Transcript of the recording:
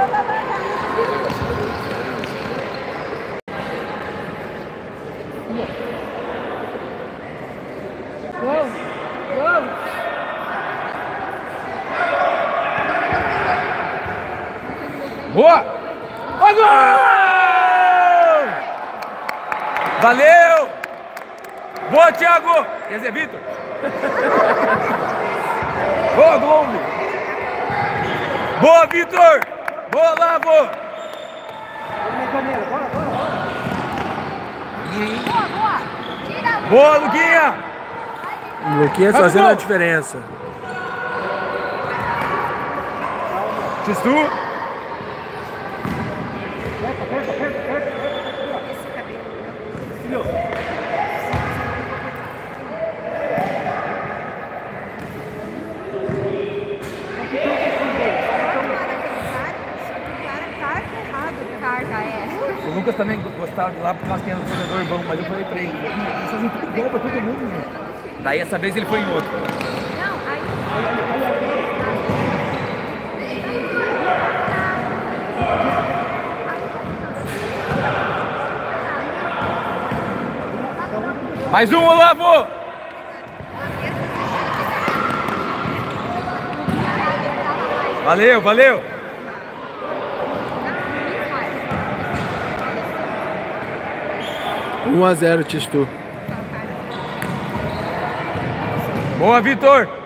Gol! Gol! Boa! Ó, gol! Valeu! Boa, Thiago! Quer dizer, Vitor? Boa, Globo! Boa, Vitor! Boa, Lavo! Boa, Luquinha! Luquinha fazendo a diferença. Tistu! O Lucas também gostava de lá porque nós tínhamos um jogador bom, mas eu falei pra ele, nós fazemos tudo igual pra todo mundo, né? Daí essa vez ele foi em outro. Mais um, Olavo! Valeu, valeu! 1 a 0, Tistu. Boa, Vitor!